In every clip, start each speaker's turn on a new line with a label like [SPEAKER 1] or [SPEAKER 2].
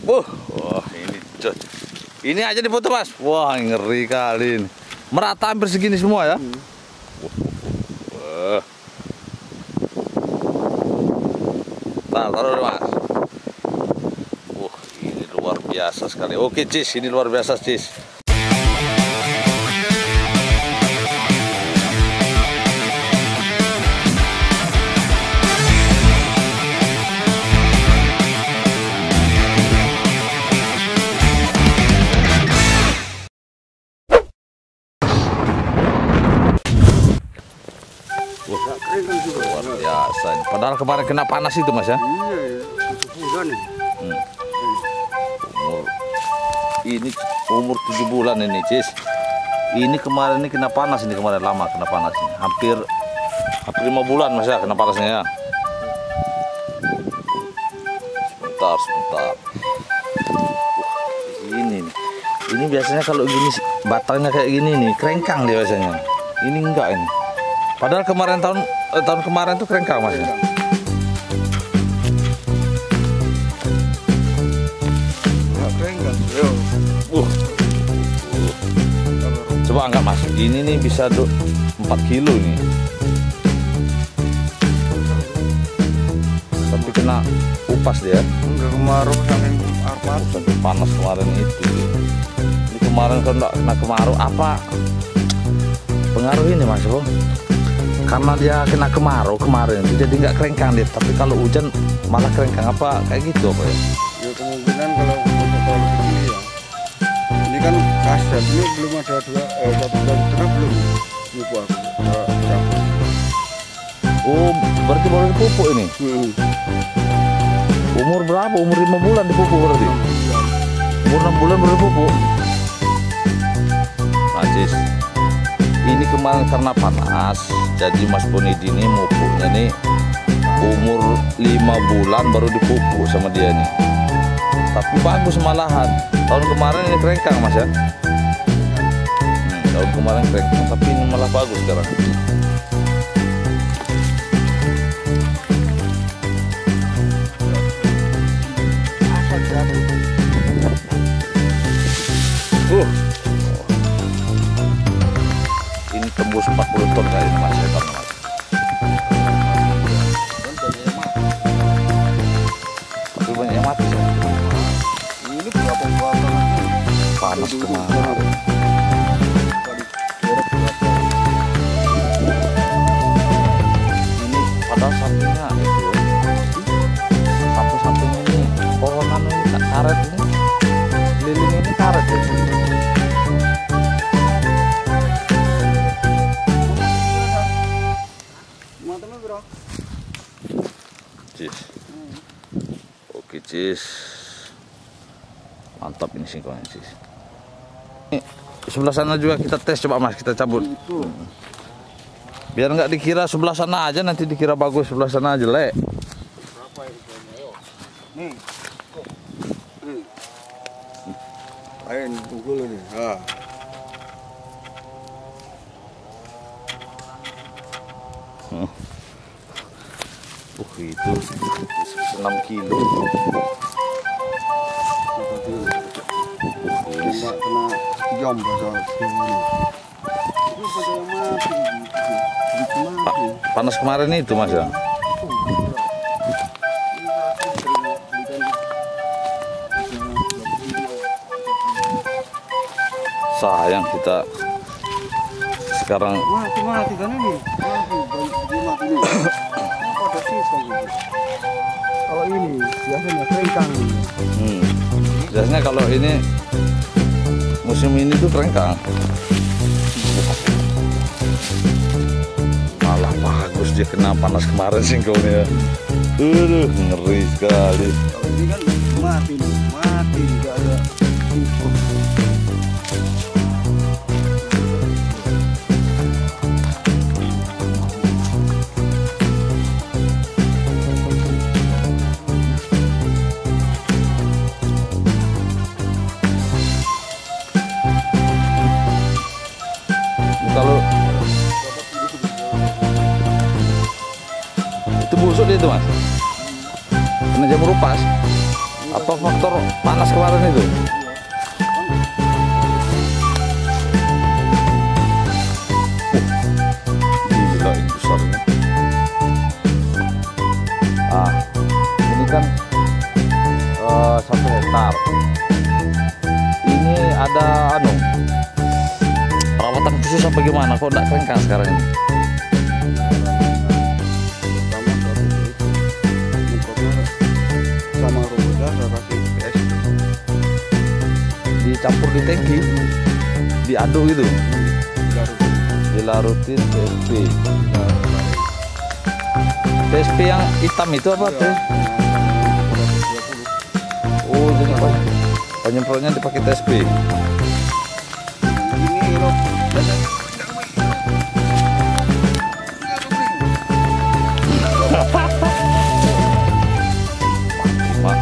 [SPEAKER 1] Wah ini coy. Ini aja dipoto mas. Wah ngeri kali ini. Merata hampir segini semua ya. Wah. Taruh dulu mas. Ini luar biasa sekali. Oke Cis, ini luar biasa Cis. Luar biasa. Padahal kemarin kena panas itu mas ya.
[SPEAKER 2] Iya, 7 bulan nih.
[SPEAKER 1] Ini umur 7 bulan ini Cis. Ini kemarin ini kena panas ini kemarin lama kena panas ini. Hampir 5 bulan mas ya kena panasnya ya. Sebentar. Ini nih. Ini biasanya kalau gini batangnya kayak gini nih kerengkang dia biasanya. Ini enggak ini. Padahal kemarin tahun kemarin tuh kerengkang mas ya. Coba angkat mas, ini nih bisa 4 kilo nih. Tapi kena upas dia.
[SPEAKER 2] Enggak kemarau saking apa?
[SPEAKER 1] Sampai panas kemarin itu. Ini kemarin kalau enggak kena kemarau apa? Pengaruh ini mas bro. Karena dia kena kemarau kemarin, jadi nggak kerengkang dia. Tapi kalau hujan malah kerengkang apa kayak gitu apa ya?
[SPEAKER 2] Ya kemungkinan kalau untuk terlalu tinggi ya. Ini kan kasar, ini belum ada 1 bulan setengah belum nipu aku.
[SPEAKER 1] Oh, berarti baru dipupuk ini? Umur berapa? Umur 5 bulan dipupuk berarti? Umur 6 bulan baru dipupuk? Najis. Ini kemarin karena panas, jadi Mas Bonidi ini mupuknya nih umur 5 bulan baru dipupuk sama dia nih. Tapi bagus malahan. Tahun kemarin ini kerengkang mas ya. Tahun kemarin kerengkang, tapi ini malah bagus sekarang. Ini tembus 40 ton kali ini mas ya mas. Tapi banyak yang mati ya.
[SPEAKER 2] Ini berapa bulan?
[SPEAKER 1] Panas kemarin. Ini padahal sampingnya itu ya. Samping-samping ini pohonan ini karet ini. Lilin ini karet ya. Cis. Oke Cis. Mantap ini singkongnya Cis. Ini sebelah sana juga kita tes coba mas, kita cabut. Biar nggak dikira sebelah sana aja, nanti dikira bagus sebelah sana aja jelek.
[SPEAKER 2] Berapa ini? Nih. Ayo tunggul ini.
[SPEAKER 1] Itu 6 kilo.
[SPEAKER 2] Kena jam bahasa ini.
[SPEAKER 1] Panas kemarin itu mas ya. Sayang kita sekarang
[SPEAKER 2] mati kan ini. Mati ini. Ada singkong. Kalau ini biasanya kerengkang.
[SPEAKER 1] Biasanya kalau ini musim ini tuh kerengkang. Malah bagus dia kena panas kemarin singkongnya. Ngeri sekali.
[SPEAKER 2] Kalau ini kan mati nggak ada singkong.
[SPEAKER 1] Kalau itu busuk dia itu mas, kena jamur upas. Apa faktor panas kemarin itu? Gila ini besarnya. Ah, ini kan 1 hektar. Ini ada perawatan khusus apa gimana? Kok enggak krengkang sekarang ini?
[SPEAKER 2] Sama rumputnya saya kasih PSP.
[SPEAKER 1] Dicampur di tangki, diaduk gitu, dilarutin PSP. PSP yang hitam itu apa tuh? Oh, jadi penyemprotnya dipakai TSP.
[SPEAKER 2] Ini loh,
[SPEAKER 1] Pak.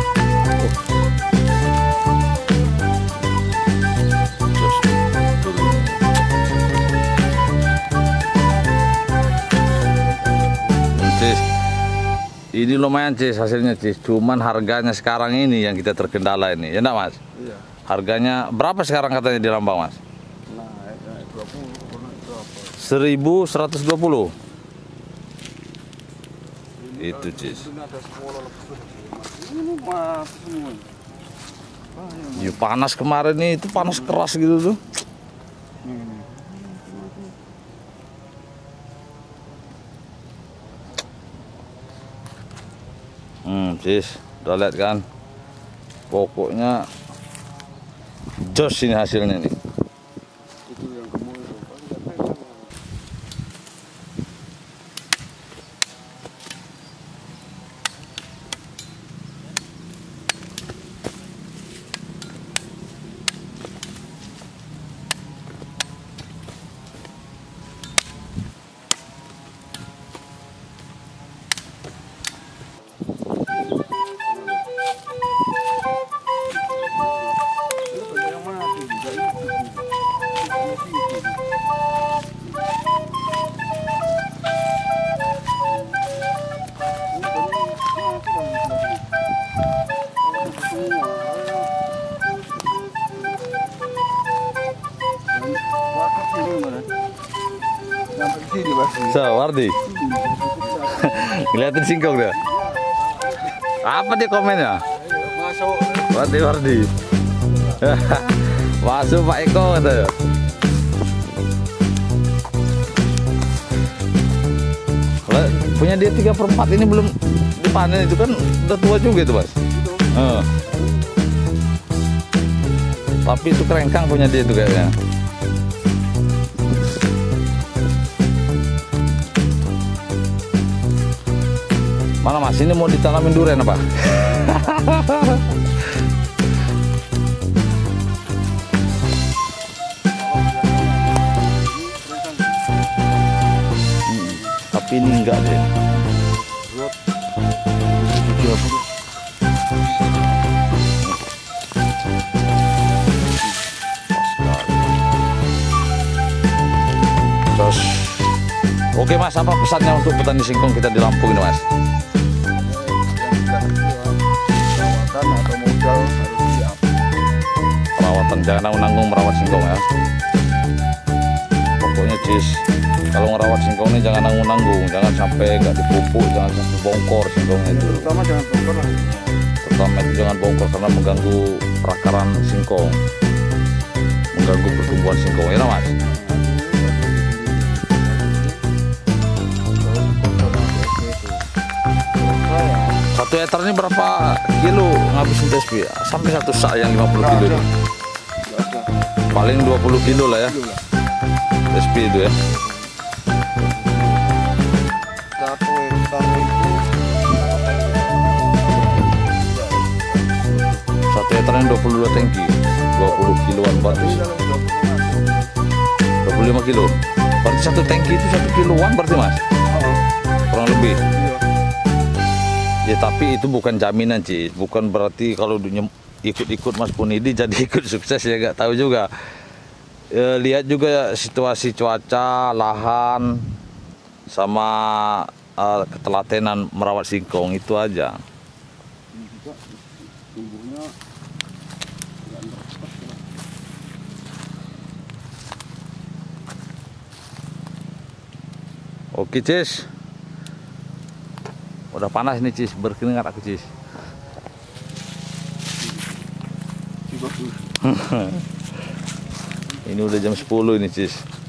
[SPEAKER 1] Jos dulu. Cis, ini lumayan Cis hasilnya Cis. Cuman harganya sekarang ini yang kita terkendala ini, ya enggak Mas?
[SPEAKER 2] iya.
[SPEAKER 1] Harganya berapa sekarang katanya di Lambang Mas?
[SPEAKER 2] Nah, 20 pernah berapa?
[SPEAKER 1] 1.120. Itu Cis.
[SPEAKER 2] Ini ada sekolah lebih. Ini mah semua.
[SPEAKER 1] Ya, panas kemarin nih, itu panas keras gitu tuh. Cis, udah lihat kan? Pokoknya jos ini hasilnya nih.
[SPEAKER 2] Itu yang gemuk itu.
[SPEAKER 1] So, Wardi. Ngeliatin singkong dia. Apa dia komennya?
[SPEAKER 2] Masuk.
[SPEAKER 1] Wardi. Masuk Pak Eko katanya. Kalau punya dia 3/4 ini belum dipanen itu kan udah tua juga itu Mas. Tapi itu kerengkang punya dia itu kayaknya. Mana Mas, ini mau ditanamin durian apa? Tapi ini enggak deh. Terus, oke Mas, apa pesannya untuk petani singkong kita di Lampung ini Mas?
[SPEAKER 2] Perawatan atau modal harus siap.
[SPEAKER 1] Perawatan, jangan nanggung merawat singkong ya. Pokoknya Cis, kalau ngerawat singkong ini jangan nanggung, jangan sampai nggak dipupuk, jangan sampai bongkor singkongnya itu.
[SPEAKER 2] Terutama jangan bongkor lah.
[SPEAKER 1] Terutama itu jangan bongkor karena mengganggu perakaran singkong, mengganggu pertumbuhan singkong ya Mas. 1 hektar ini berapa kilo ngabisin TSP? Sampai 1 sak yang 50 kilo itu. Paling 20 kilo lah ya TSP itu ya.
[SPEAKER 2] 1 hektar itu
[SPEAKER 1] 1 hektarnya 22 tangki, 20 kiloan berarti 25 kilo. Berarti 1 tangki itu 1 kiloan berarti Mas? Kurang lebih. Ya tapi itu bukan jaminan Ci, bukan berarti kalau ikut-ikut Mas Punidi jadi ikut sukses ya, nggak tahu juga. Lihat juga situasi cuaca, lahan, sama ketelatenan merawat singkong itu aja. Oke Cis, udah panas nih Cis, berkeringat aku Cis. Ini udah jam 10 ini Cis.